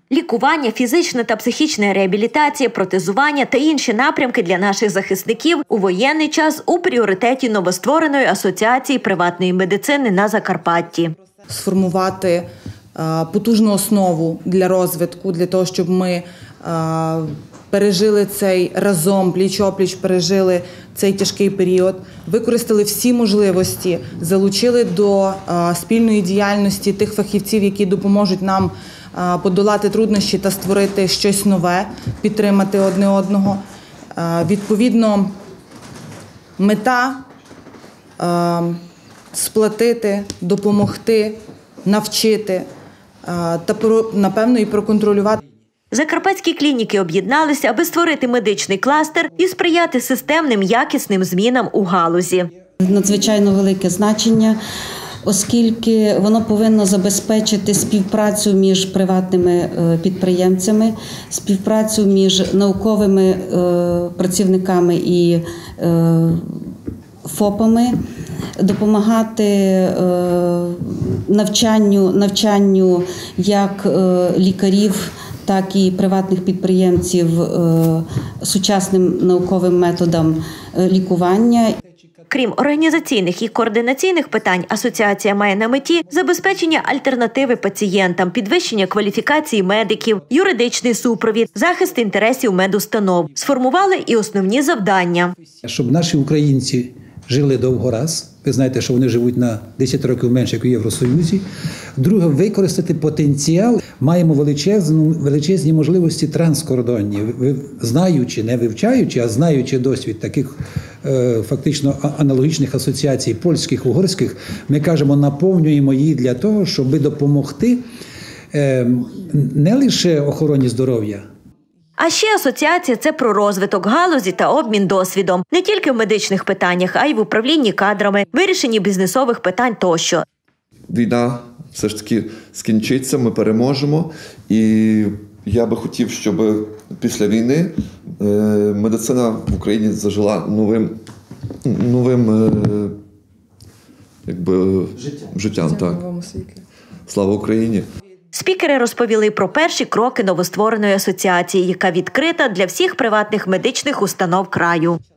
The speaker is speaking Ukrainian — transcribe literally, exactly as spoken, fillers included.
Лікування, фізична та психічна реабілітація, протезування та інші напрямки для наших захисників у воєнний час у пріоритеті новоствореної асоціації приватної медицини на Закарпатті. Сформувати потужну основу для розвитку, для того, щоб ми пережили цей разом, пліч-опліч пережили цей тяжкий період, використали всі можливості, залучили до спільної діяльності тих фахівців, які допоможуть нам подолати труднощі та створити щось нове, підтримати одне одного. Відповідно, мета – сплатити, допомогти, навчити та, напевно, і проконтролювати. Закарпатські клініки об'єдналися, аби створити медичний кластер і сприяти системним, якісним змінам у галузі. Надзвичайно велике значення, оскільки воно повинно забезпечити співпрацю між приватними підприємцями, співпрацю між науковими працівниками і ФОПами, допомагати навчанню, навчанню як лікарів, так і приватних підприємців сучасним науковим методам лікування. Крім організаційних і координаційних питань, асоціація має на меті забезпечення альтернативи пацієнтам, підвищення кваліфікації медиків, юридичний супровід, захист інтересів медустанов. Сформували і основні завдання. Щоб наші українці жили довго раз, ви знаєте, що вони живуть на десять років менше, як у Євросоюзі. Друге, використати потенціал. Маємо величезну, величезні можливості транскордонні. Знаючи, не вивчаючи, а знаючи досвід таких е, фактично аналогічних асоціацій польських, угорських, ми кажемо, наповнюємо її для того, щоб допомогти е, не лише охороні здоров'я. А ще асоціація – це про розвиток галузі та обмін досвідом. Не тільки в медичних питаннях, а й в управлінні кадрами, вирішенні бізнесових питань тощо. Війна все ж таки скінчиться, ми переможемо. І я би хотів, щоб після війни медицина в Україні зажила новим, новим якби, життям. життям так. Слава Україні! Спікери розповіли про перші кроки новоствореної асоціації, яка відкрита для всіх приватних медичних установ краю.